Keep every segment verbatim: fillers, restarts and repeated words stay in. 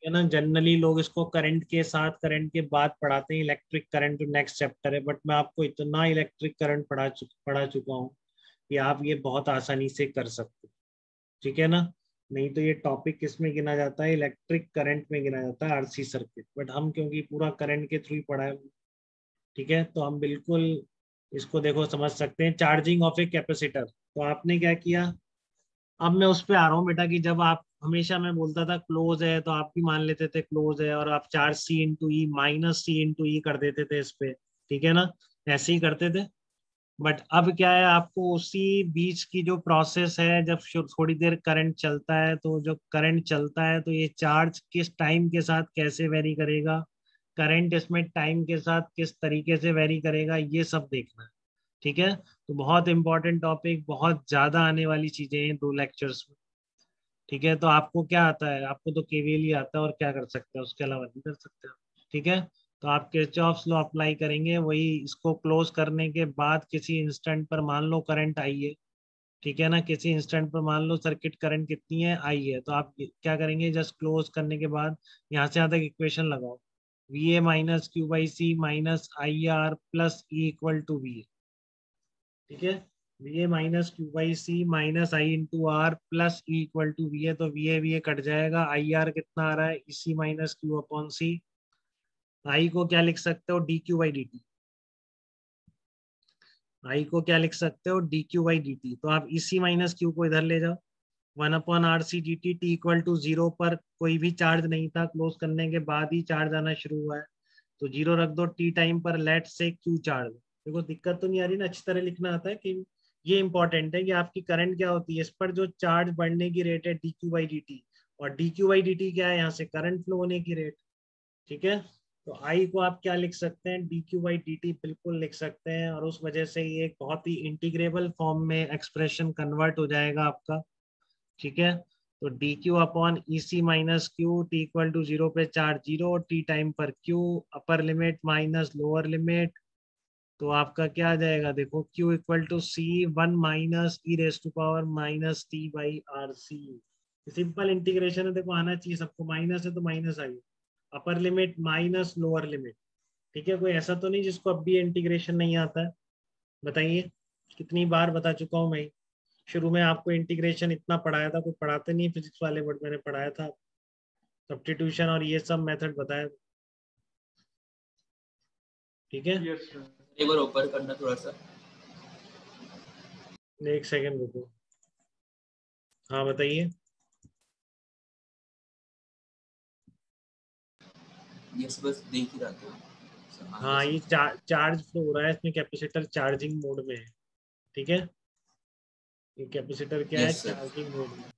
है ना, जनरली लोग इसको करंट के साथ, करंट के बाद पढ़ाते हैं, इलेक्ट्रिक करंट जो नेक्स्ट चैप्टर है, बट मैं आपको इतना इलेक्ट्रिक करंट पढ़ा चु, पढ़ा चुका हूँ कि आप ये बहुत आसानी से कर सकते हो। ठीक है ना, नहीं तो ये टॉपिक किस में गिना जाता है, इलेक्ट्रिक करंट में गिना जाता है, आरसी सर्किट, बट हम क्योंकि पूरा करंट के थ्रू ही पढ़ा है, ठीक है, तो हम बिल्कुल इसको देखो समझ सकते हैं। चार्जिंग ऑफ ए कैपेसिटर, तो आपने क्या किया, अब मैं उस पे आ रहा हूँ बेटा कि जब आप, हमेशा मैं बोलता था क्लोज है तो आप भी मान लेते थे क्लोज है, और आप charge C into E minus C into E कर देते थे इस पे, ठीक है ना, ऐसे ही करते थे। बट अब क्या है, आपको उसी बीच की जो प्रोसेस है, जब शु- थोड़ी देर करंट चलता है, तो जो करंट चलता है तो ये चार्ज किस टाइम के साथ कैसे वेरी करेगा, करंट इसमें टाइम के साथ किस तरीके से वेरी करेगा, ये सब देखना है। ठीक है, तो बहुत इंपॉर्टेंट टॉपिक, बहुत ज्यादा आने वाली चीजें हैं दो लेक्चर्स में। ठीक है, तो आपको क्या आता है, आपको तो केवीएल ही आता है, और क्या कर सकते हैं उसके अलावा, नहीं कर सकते आप। ठीक है, तो आप किरचॉफ्स लॉ अप्लाई करेंगे, वही इसको क्लोज करने के बाद किसी इंस्टेंट पर मान लो करंट आई है, ठीक है ना, किसी इंस्टेंट पर मान लो सर्किट करंट कितनी है, आई है, तो आप क्या करेंगे, जस्ट क्लोज करने के बाद यहाँ से यहाँ तक इक्वेशन लगाओ, V A minus Q by C minus I R plus E equal to V A. ठीक है, V A minus Q by C minus I into R plus E equal to V A, तो V A V A cut जाएगा, I R कितना आ रहा है, E C minus Q upon C. I को क्या लिख सकते हो, D Q by D T. I को क्या लिख सकते हो, D Q by D T, तो आप ई सी माइनस क्यू को इधर ले जाओ, one upon R C D T, T equal to zero पर कोई भी चार्ज नहीं था, क्लोज करने के बाद ही चार्ज आना शुरू हुआ है, तो जीरो रख दो, टी टाइम पर लेट से क्यू चार्ज। देखो दिक्कत तो नहीं आ रही ना, अच्छी तरह लिखना आता है कि ये इंपॉर्टेंट है कि आपकी करंट क्या होती है, इस पर जो चार्ज बढ़ने की रेट है D Q by D T, और D Q by D T क्या है, यहाँ से करंट फ्लो होने की रेट। ठीक है, तो आई को आप क्या लिख सकते हैं, D Q by D T बिल्कुल लिख सकते हैं, और उस वजह से ये एक बहुत ही इंटीग्रेबल फॉर्म में एक्सप्रेशन कन्वर्ट हो जाएगा आपका। ठीक है, तो D Q upon E C minus Q, T equal to zero पे चार्ज जीरो, टी टाइम पर Q, upper limit minus lower limit, तो आपका क्या आ जाएगा, देखो Q equal to C one minus E raise to power minus T by R C. Simple integration है, देखो आना चाहिए सबको, माइनस है तो minus I, upper limit minus lower limit. ठीक है, कोई ऐसा तो नहीं जिसको अब भी इंटीग्रेशन नहीं आता है, बताइए, कितनी बार बता चुका हूँ मैं, शुरू में आपको इंटीग्रेशन इतना पढ़ाया था, कोई पढ़ाते नहीं फिजिक्स वाले, बट मैंने पढ़ाया था, सब्स्टिट्यूशन और ये सब मेथड बताया। ठीक है, यस सर। एक बार ऊपर करना थोड़ा सा। एक सेकंड रुको, हाँ बताइए। यस, बस देख ही रहा था। हाँ, ये चार, चार्ज फ्लो हो रहा है इसमें, कैपेसिटर चार्जिंग मोड में है। ठीक है, ये कैपेसिटर क्या है, यस सर। चार्जिंग मोड में।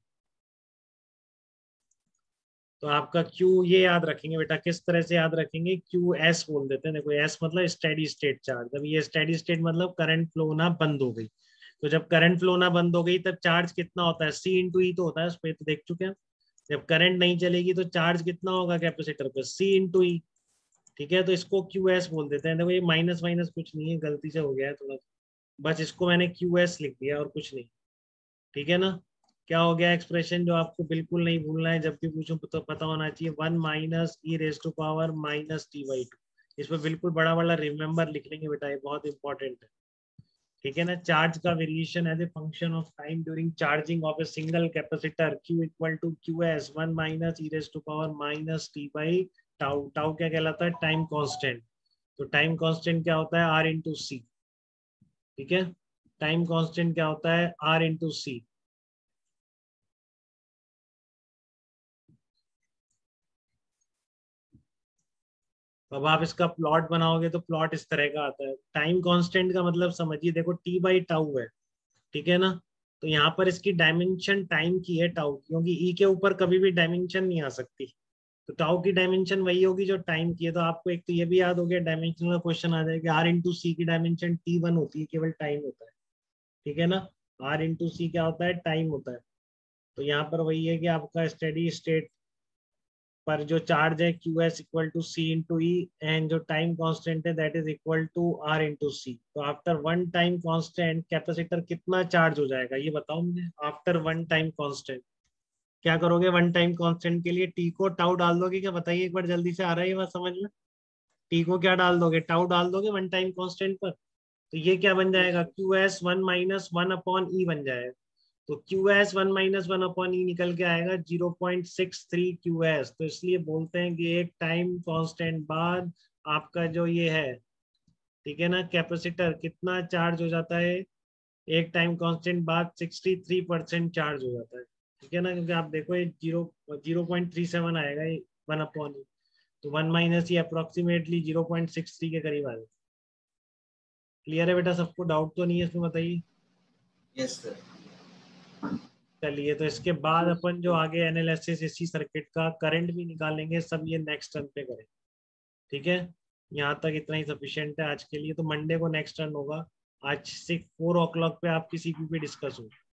तो आपका Q ये याद रखेंगे बेटा, किस तरह से याद रखेंगे, क्यू एस बोल देते हैं, देखो एस मतलब स्टेडी स्टेट चार्ज, जब ये स्टेडी स्टेट मतलब करंट फ्लो होना बंद हो गई, तो जब करंट फ्लो होना बंद हो गई तब चार्ज कितना होता है, सी इंटू ई तो होता है, उस पर तो देख चुके हैं। जब करंट नहीं चलेगी तो चार्ज कितना होगा कैपेसिटर पे, सी इंटू ई। ठीक है, तो इसको क्यू एस बोल देते हैं, देखो ये माइनस माइनस कुछ नहीं है, गलती से हो गया है थोड़ा, बस इसको मैंने क्यू एस लिख दिया और कुछ नहीं। ठीक है ना, क्या हो गया एक्सप्रेशन जो आपको बिल्कुल नहीं भूलना है, जब भी पूछूं तो पता होना चाहिए, one minus E raise to power minus T by two. इसमें बिल्कुल बड़ा बड़ा रिमेंबर लिख लेंगे बेटा, ये बहुत इंपॉर्टेंट है। ठीक है ना, चार्ज का variation as a function of time during charging of a single capacitor, Q equal to Q S one minus E raise to power minus T by tau. Tau क्या कहलाता है, टाइम कांस्टेंट, तो time constant क्या होता है, are into सी। ठीक है, time constant क्या होता है, आर इंटू सी। अब आप इसका प्लॉट बनाओगे तो प्लॉट इस तरह का आता है, टाइम कांस्टेंट का मतलब समझिए, देखो टी बाई टाउ है, ठीक है ना, तो यहाँ पर इसकी डायमेंशन टाइम की है टाउ, क्योंकि ई के ऊपर कभी भी डायमेंशन नहीं आ सकती, तो टाउ की डायमेंशन वही होगी जो टाइम की है। तो आपको एक तो ये भी याद हो गया, डायमेंशन का क्वेश्चन आ जाएगा, आर इंटू सी की डायमेंशन टी वन होती है, केवल टाइम होता है। ठीक है ना, आर इंटू सी क्या होता है, टाइम होता है। तो यहाँ पर वही है कि आपका स्टेडी स्टेट पर जो चार्ज है Q S equal to C into E, and जो टाइम कांस्टेंट है that is equal to R into C. तो after one time constant capacitor कितना चार्ज हो जाएगा, ये बताओ मुझे, आफ्टर वन टाइम कांस्टेंट क्या करोगे वन टाइम कांस्टेंट के लिए? टी को टाउ डाल दोगे क्या? बताइए एक बार जल्दी से, आ रहा है ये बात समझ में? टी को क्या डाल दोगे? टाउ डाल दोगे वन टाइम कांस्टेंट पर, तो ये क्या बन जाएगा? Q S one minus one upon E बन जाएगा। तो Q S one minus one upon E निकल के आएगा zero point six three Q S. तो इसलिए बोलते हैं कि एक टाइम कांस्टेंट बाद आपका जो ये है, ठीक है ना, कैपेसिटर कितना चार्ज हो जाता है? एक टाइम कांस्टेंट बाद सिक्सटी थ्री परसेंट चार्ज हो जाता है, ठीक है ना, क्योंकि आप देखो ये zero zero point three seven आएगा ये वन अपॉन ई, तो वन माइनस ये approximately zero point six three के करीब आ जाएगा। क्लियर है बेटा सबको? डाउट तो नहीं है इसमें? बताइए। Yes sir. चलिए, तो इसके बाद अपन जो आगे एनालिसिस इसी सर्किट का करंट भी निकालेंगे, सब ये नेक्स्ट टर्न पे करें। ठीक है, यहाँ तक इतना ही सफिशिएंट है आज के लिए। तो मंडे को नेक्स्ट टर्न होगा, आज से फोर ओ क्लॉक पे आपकी सीपी पे डिस्कस होगी।